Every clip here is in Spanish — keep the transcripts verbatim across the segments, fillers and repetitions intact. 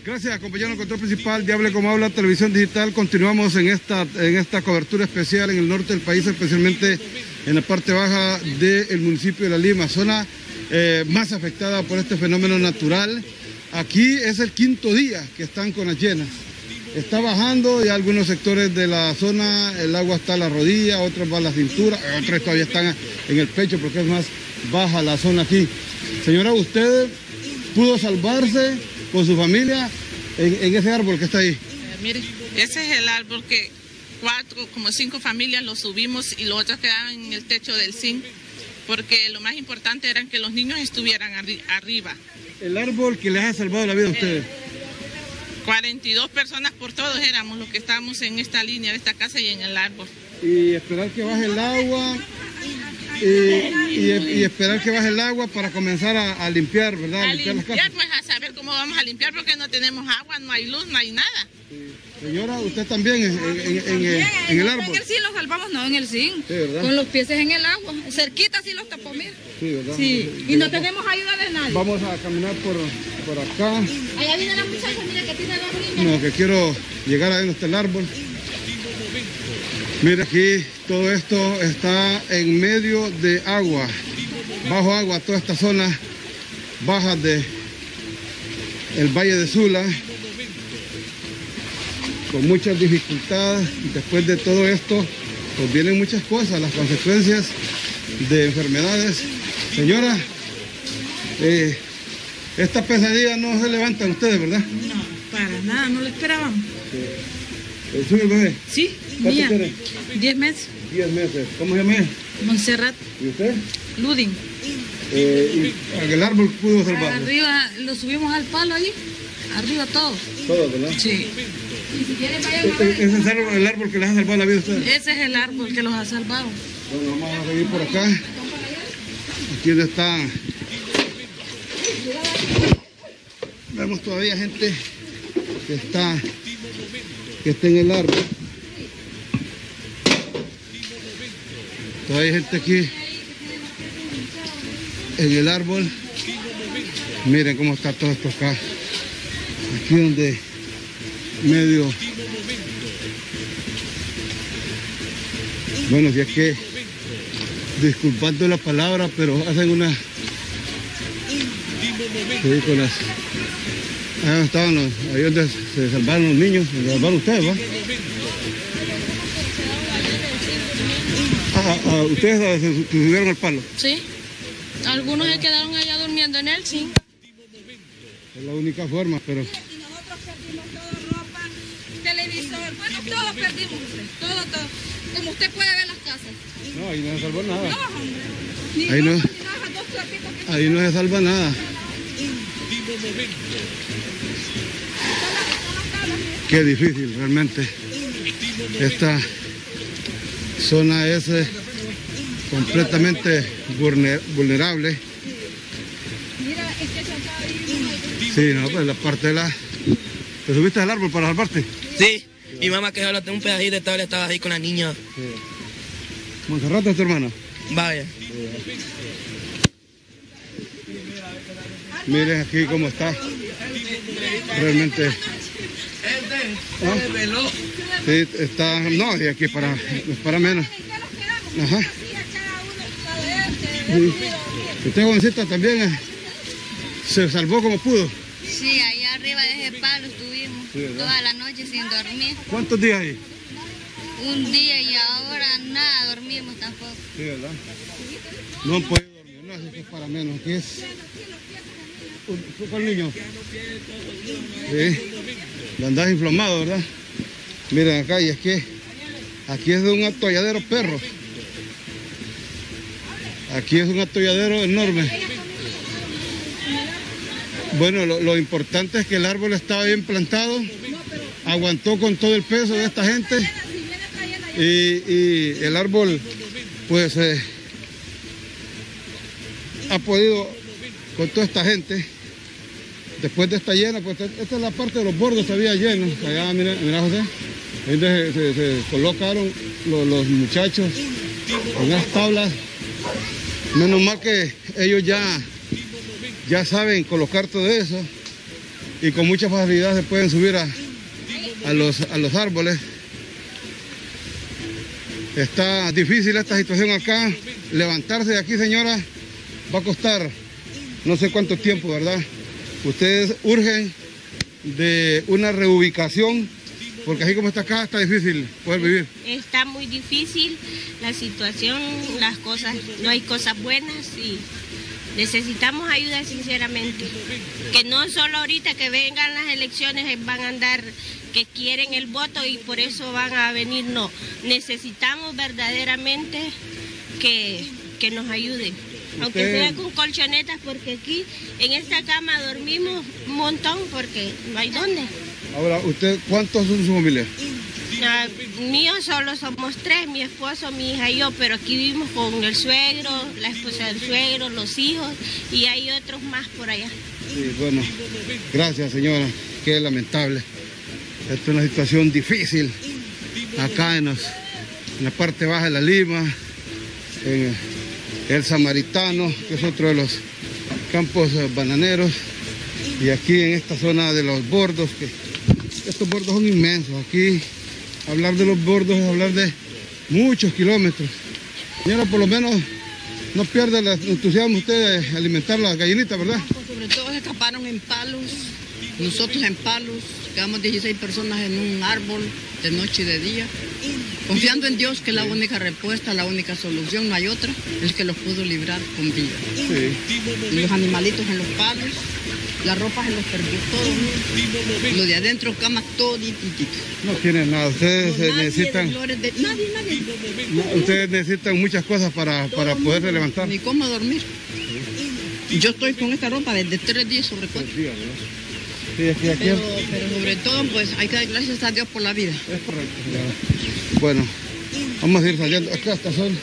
Gracias, compañero control principal de Hable Como Habla, Televisión Digital. Continuamos en esta, en esta cobertura especial en el norte del país, especialmente en la parte baja del municipio de La Lima, zona eh, más afectada por este fenómeno natural. Aquí es el quinto día que están con las llenas. Está bajando y algunos sectores de la zona, el agua está a la rodilla, otros va a la cintura, otros todavía están en el pecho porque es más baja la zona aquí. Señora, ¿usted pudo salvarse con su familia en, en ese árbol que está ahí? Eh, mire, ese es el árbol que cuatro, como cinco familias lo subimos y los otros quedaban en el techo del zinc, porque lo más importante era que los niños estuvieran arri arriba. ¿El árbol que les ha salvado la vida a ustedes? Eh, cuarenta y dos personas por todos éramos los que estábamos en esta línea de esta casa y en el árbol. Y esperar que baje el agua, y, y, y esperar que baje el agua para comenzar a, a limpiar, ¿verdad? A, a limpiar, limpiar, las casas. pues a saber cómo vamos a limpiar porque no tenemos agua, no hay luz, no hay nada. Sí. Señora, usted también en, en, en, en, en el árbol. En el zinc lo salvamos, no en el zinc. Sí, ¿verdad? Con los pies en el agua, cerquita sí los tapó, mira. Sí, ¿verdad? Sí, y no tenemos ayuda de nadie. Vamos a caminar por, por acá. Allá viene la muchacha, mira que tiene dos niñas. No, que quiero llegar ahí donde está el árbol. Mira aquí, todo esto está en medio de agua, bajo agua, toda esta zona baja de el Valle de Sula, con muchas dificultades. Después de todo esto, pues vienen muchas cosas, las consecuencias de enfermedades. Señora, eh, esta pesadilla no se levantan ustedes, ¿verdad? No, para nada, no lo esperábamos. Sí. ¿Es suyo el bebé? Sí, ¿Cuánto mía. tiene? Diez meses. Diez meses. ¿Cómo se llama ella? Montserrat ¿Y usted? Ludin. Eh, y el árbol pudo salvarlo. Arriba lo subimos al palo ahí. Arriba todo. Todo, ¿verdad? Sí. Y si quieren vayan a ¿Ese ver. es el árbol, el árbol que les ha salvado la vida a ustedes? Ese es el árbol que los ha salvado. Bueno, vamos a seguir por acá. Aquí donde está. Vemos todavía gente que está, que está en el árbol. Todavía hay gente aquí en el árbol. Miren cómo está todo esto acá. Aquí donde medio. Bueno, si es que, disculpando la palabra, pero hacen una. Sí, con las. Ahí estaban los, ahí donde se salvaron los niños, se salvaron ustedes, ¿va? Ah, ah, ustedes se subieron al palo. Sí. Algunos se quedaron allá durmiendo en el zinc. Es la única forma, pero. Nosotros perdimos todo, ropa, televisor, bueno, todo perdimos, todo, todo. Como usted puede ver las casas. No, ahí no se salvó nada. No, hombre. Ni Ahí no. ropa, ni nada, dos trapitos que Ahí no se salva nada. Qué difícil realmente. Esta zona es eh, completamente vulnerable. Mira, es que se acaba de ir. Sí, no, pues la parte de la. ¿Te subiste al árbol para salvarte? Sí, mi mamá que solo tengo un pedacito de tabla, estaba ahí con la niña. Sí. ¿Montserrat es tu hermana? Vaya. Miren aquí cómo está. Realmente. ¿Ah? Sí, está. No, y aquí para, para menos. Ajá. Sí. Usted, jovencita, también eh, se salvó como pudo. Sí, allá arriba de ese palo estuvimos Sí, toda la noche sin dormir. ¿Cuántos días ahí? Un día y ahora nada, dormimos tampoco. Sí, ¿verdad? No han podido dormir, no, eso es para menos. Aquí es. ¿Fue con el niño? Sí. Le andás inflamado, ¿verdad? Miren acá, y es que aquí es de un atolladero perro. Aquí es un atolladero enorme. Bueno, lo, lo importante es que el árbol estaba bien plantado, aguantó con todo el peso de esta gente y, y el árbol pues eh, ha podido con toda esta gente. Después de esta llena, pues esta es la parte de los bordos, se había lleno. Allá, mira, mira José, ahí se, se, se colocaron los, los muchachos en las tablas. Menos mal que ellos ya, ya saben colocar todo eso. y con mucha facilidad se pueden subir a, a, los, a los árboles. Está difícil esta situación acá. Levantarse de aquí, señora, va a costar no sé cuánto tiempo, ¿verdad? Ustedes urgen de una reubicación, porque así como está acá, está difícil poder vivir. Está muy difícil la situación, las cosas, no hay cosas buenas y necesitamos ayuda sinceramente. Que no solo ahorita que vengan las elecciones van a andar, que quieren el voto y por eso van a venir, no. Necesitamos verdaderamente que, que nos ayuden. Aunque Usted... sea con colchonetas, porque aquí en esta cama dormimos un montón porque no hay dónde. Ahora, ¿usted cuántos son su familia? Uh, míos solo somos tres, mi esposo, mi hija y yo, pero aquí vivimos con el suegro, la esposa del suegro, los hijos y hay otros más por allá. Sí, bueno, gracias señora, qué lamentable. Esta es una situación difícil acá en, los, en la parte baja de la Lima, en el Samaritano, que es otro de los campos bananeros, y aquí en esta zona de los bordos, que estos bordos son inmensos. Aquí hablar de los bordos es hablar de muchos kilómetros. Señora, por lo menos no pierde el entusiasmo usted de alimentar las gallinitas, ¿verdad? Sobre todo se escaparon en palos, nosotros en palos, quedamos dieciséis personas en un árbol de noche y de día, confiando en Dios que es la única respuesta, la única solución, no hay otra, el que los pudo librar con vida. Sí. Los animalitos en los palos, las ropas en los perdió todo, lo de adentro, camas, todo. No tienen nada, ustedes no, nadie necesitan... De de, nadie, nadie. No, ustedes necesitan muchas cosas para, para poderse levantar. Ni cómo dormir. Sí. Yo estoy con esta ropa desde tres días sobre cuatro. Sí, es que aquí... pero, pero sobre todo, pues hay que dar gracias a Dios por la vida. Es correcto, señora. Bueno, vamos a ir saliendo. Acá estas son...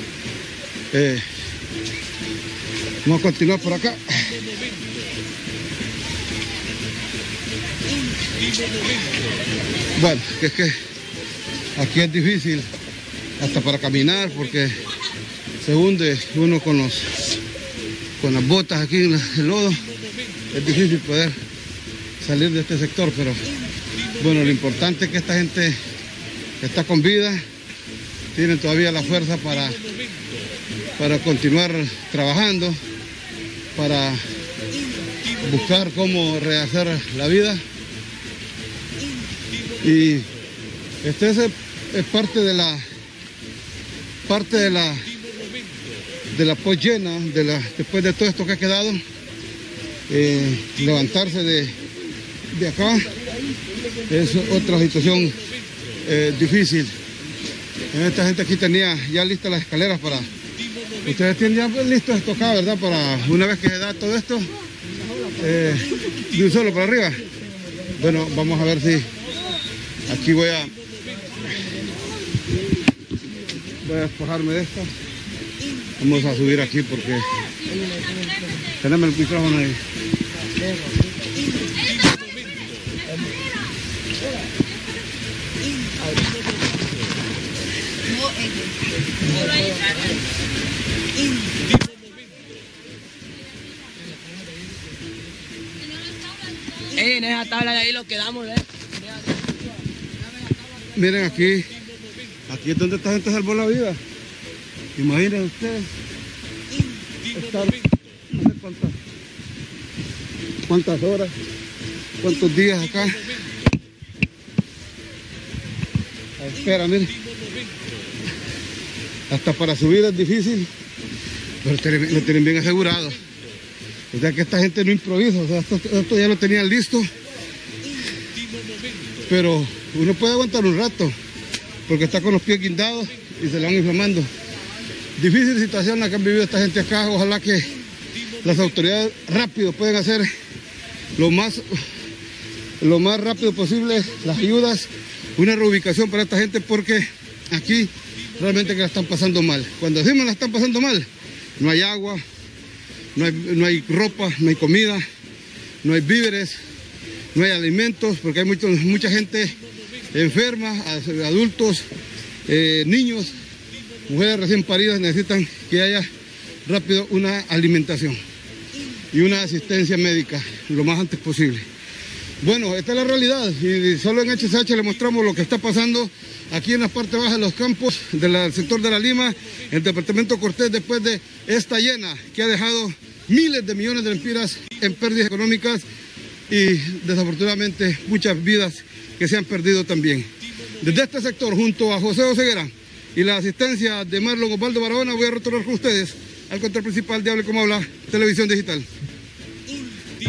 Eh, vamos a continuar por acá. Bueno, que es que aquí es difícil hasta para caminar porque se hunde uno con los con las botas aquí en el lodo. Es difícil poder salir de este sector, pero bueno, lo importante es que esta gente está con vida, tienen todavía la fuerza para, para continuar trabajando, para buscar cómo rehacer la vida. Y este es, es parte de la parte de la de la pollena, de la después de todo esto que ha quedado, eh, levantarse de, de acá es otra situación eh, difícil. Esta gente aquí tenía ya listas las escaleras para, ustedes tienen ya listos esto acá, ¿verdad? Para una vez que se da todo esto, eh, de un solo para arriba. Bueno, vamos a ver si aquí voy a voy a despojarme de esta. Vamos a subir aquí porque tenemos el micrófono ahí. Eh, en esa tabla de ahí lo quedamos, ¿eh? Miren aquí, aquí es donde esta gente salvó la vida. Imaginen ustedes estar no sé cuántas, cuántas horas, cuántos días acá. Espera, miren. Hasta para subir es difícil, pero lo tienen bien asegurado. O sea que esta gente no improvisa, o sea, esto, esto ya lo tenían listo. Pero uno puede aguantar un rato, porque está con los pies guindados y se le van inflamando. Difícil situación la que han vivido esta gente acá. Ojalá que las autoridades rápido puedan hacer lo más, lo más rápido posible las ayudas, una reubicación para esta gente, porque aquí realmente que la están pasando mal. Cuando decimos la están pasando mal, no hay agua, no hay, no hay ropa, no hay comida, no hay víveres, no hay alimentos, porque hay mucho, mucha gente enferma, adultos, eh, niños, mujeres recién paridas necesitan que haya rápido una alimentación y una asistencia médica lo más antes posible. Bueno, esta es la realidad y solo en H C H le mostramos lo que está pasando aquí en la parte baja de los campos del sector de La Lima, el departamento Cortés, después de esta llena que ha dejado miles de millones de lempiras en pérdidas económicas y desafortunadamente muchas vidas que se han perdido también. Desde este sector, junto a José Oseguera y la asistencia de Marlon Osvaldo Barahona, voy a retornar con ustedes al control principal de Hable Como Habla, Televisión Digital.